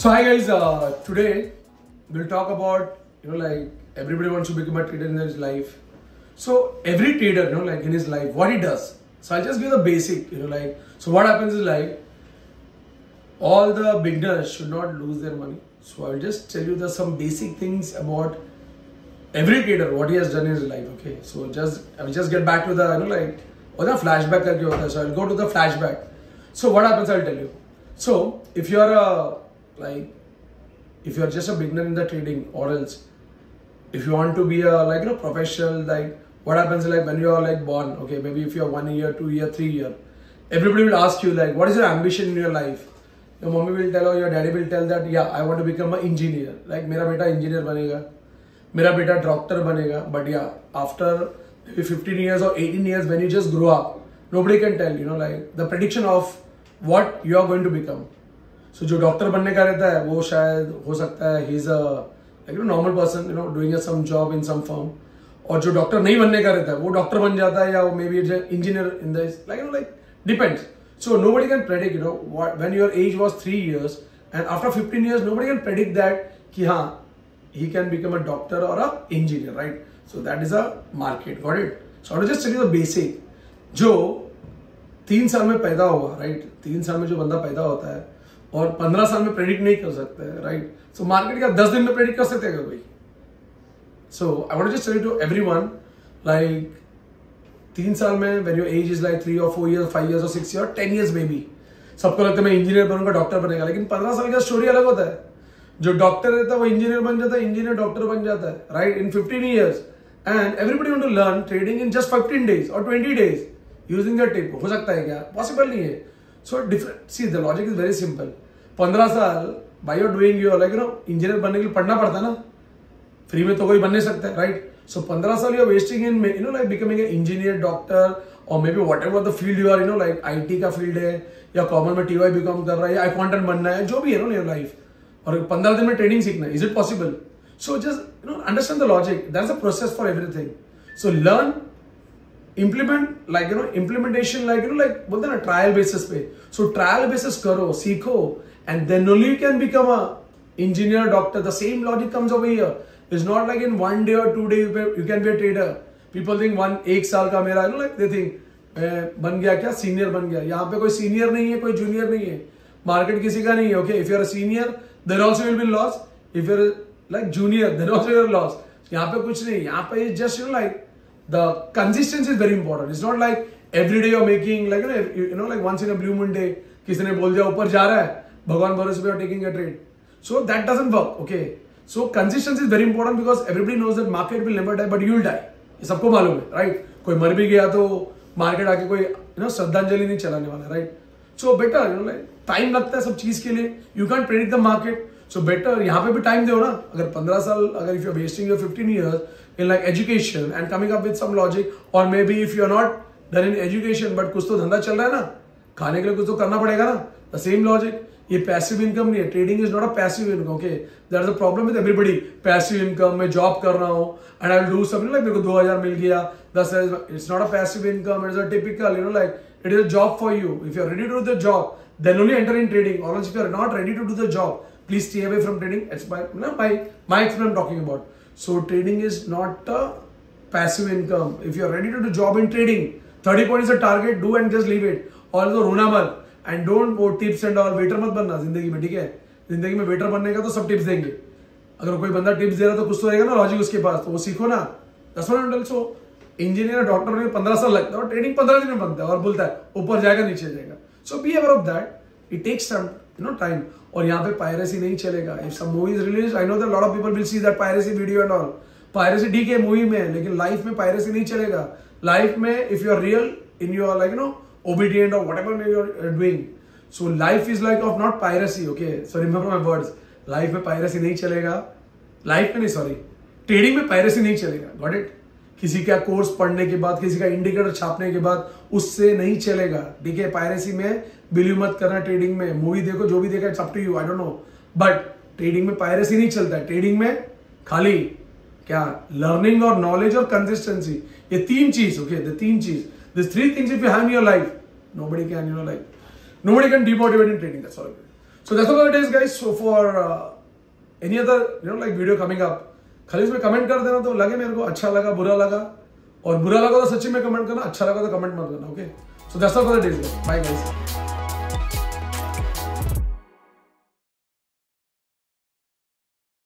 So hi guys, today we'll talk about like everybody wants to become a trader in his life. So every trader like in his life what he does. So I'll just give the basic like so what happens is like all the beginners should not lose their money. So I'll just tell you some basic things about every trader what he has done in his life. Okay, so I will just get back to the like or the flashback करके होता है. So I'll go to the flashback. So what happens I'll tell you. So if you are if you are just a beginner in the trading, or else if you want to be a professional, like what happens like when you are like born, okay, maybe if you are 1 year, 2 year, 3 year, everybody will ask you like what is your ambition in your life. Your mommy will tell or your daddy will tell that yeah, I want to become an engineer, like मेरा बेटा engineer बनेगा, मेरा बेटा doctor बनेगा. But yeah, after maybe 15 years or 18 years when you just grow up, nobody can tell like the prediction of what you are going to become. So जो doctor बनने का रहता है वो शायद हो सकता है he is a normal person doing some job in some firm, और जो डॉक्टर नहीं बनने का रहता है वो डॉक्टर बन जाता है या वो maybe engineer in this like depends. So nobody can predict what when your age was 3 years and after 15 years nobody can predict that कि हाँ he can become a doctor or a engineer, right? So that is a market, got it? So I'll just tell you the basic. जो 3 साल में पैदा हुआ, right? 3 साल में जो बंदा पैदा होता है और 15 साल में प्रेडिक्ट नहीं कर सकते हैं, राइट? सो मार्केट का 10 दिन में प्रेडिक्ट कर सकते हैं कोई? So I want to just tell to everyone like 3 साल में when your age is like 3 और 4 इयर्स, 5 इयर्स और 6 इयर्स, 10 इयर्स में भी सबको लगता है मैं इंजीनियर बनूंगा, डॉक्टर बनेगा. लेकिन 15 साल का स्टोरी अलग होता है. जो डॉक्टर रहता है वो इंजीनियर बन जाता है, इंजीनियर डॉक्टर बन जाता है, right? In 15 years and everybody want to learn trading in just 15 days और 20 डेज यूजिंग द टिप. हो सकता है क्या? पॉसिबल नहीं है. So different. See, the logic is very simple. 15 साल by you're doing your engineer बनने के लिए पढ़ना पड़ता है ना, फ्री में तो कोई बन नहीं सकता है, राइट? सो 15 साल you are wasting in like becoming an engineer, doctor or maybe whatever the field you are like IT का फील्ड है या कॉमन में TY बीकॉम कर रहा है या अकाउंटेंट बनना है, जो भी है योर लाइफ, और 15 दिन में ट्रेडिंग सीखना है. Is it possible? So just understand the logic. That's a process for everything. So learn, implement implementation like बोलते हैं ना ट्रायल बेसिस पे. सो ट्रायल बेसिस करो, सीखो, and then only you can become a engineer, doctor. The same logic comes over here. It's not like in 1 day or 2 days you can be a trader. People think 1 साल का मेरा like they think बन गया क्या, senior बन गया. यहाँ पे कोई सीनियर नहीं है, कोई जूनियर नहीं है. मार्केट किसी का नहीं है. Okay, if you are a senior then also will be loss. If you are like junior then also you are loss. यहाँ पे कुछ नहीं. यहाँ पे just like the consistency is very important. It's not like every day you're making like like once in a blue moon day किसी ने बोल दिया ऊपर जा रहा है, भगवान भरोसे पे you're taking a trade. So that doesn't work. Okay, so consistency is very important because everybody knows that market will never die but you will die. ये सबको मालूम है, right? कोई मर भी गया तो मार्केट आके कोई श्रद्धांजलि नहीं चलाने वाला, right? So better like time लगता है सब चीज के लिए. You can't predict the market. So better यहाँ पे भी टाइम दो ना. अगर 15 साल अगर if you're wasting your 15 years in like education and coming up with some logic, or maybe if you're not done in education but कुछ तो धंधा चल रहा है ना, खाने के लिए कुछ तो करना पड़ेगा ना. The same logic. ये पैसिव इनकम नहीं है. Trading is not a passive income. Okay, there is a problem with everybody. Passive income में जॉब कर रहा हूँ and I will do something like मेरे को 2000 मिल गया, 10,000. It's not a passive income. It is a typical like it is a job for you. If you are ready to do the job then only enter in trading, or else if you are not ready to do the job please stay away from trading. It's my experience I'm talking about. So trading is not a passive income. If you are ready to do job in trading, 30 points is a target, do and just leave it. Also रोना मत and don't go tips and all. Waiter मत बनना जिंदगी में, ठीक है? जिंदगी में वेटर बनने का तो सब टिप्स देंगे. अगर कोई बंदा टिप्स दे रहा तो कुछ तो रहेगा ना लॉजिक उसके पास, तो वो सीखो ना. So इंजीनियर डॉक्टर बनने में 15 साल लगता है और ट्रेडिंग 15 दिन में बनता है और बोलता है ऊपर जाएगा नीचे जाएगा. So be aware of that. It takes some time. और यहाँ पे पायरेसी नहीं चलेगा. If some movie is release, I know that lot of people will see that piracy video and all. Piracy ठीक है मूवी में, लेकिन लाइफ में पायरेसी नहीं चलेगा. लाइफ में if you are real in your like obedient or whatever you are doing, so life is like of not piracy. Okay, so remember my words. Life में piracy नहीं चलेगा. Life में नहीं, sorry, trading में piracy नहीं चलेगा. Got it? किसी का कोर्स पढ़ने के बाद, किसी का इंडिकेटर छापने के बाद उससे नहीं चलेगा, ठीक है? पायरेसी में बिलीव मत करना. ट्रेडिंग में मूवी देखो, जो भी देखा, it's up to you, I don't know, but trading में पायरेसी नहीं चलता है. ट्रेडिंग में खाली क्या, लर्निंग और नॉलेज और कंसिस्टेंसी, ये 3 चीज. ओके, द 3 चीज, this 3 things if you have in your life, nobody can nobody can demotivate in trading. That's all. So that's all it is guys. So for any other video coming up, खाली इसमें comment कर देना, तो लगे मेरे को अच्छा लगा बुरा लगा, और बुरा लगा तो सच्ची में कमेंट करना, अच्छा लगा तो कमेंट मत करना. Okay, so that's all for the day. Bye guys.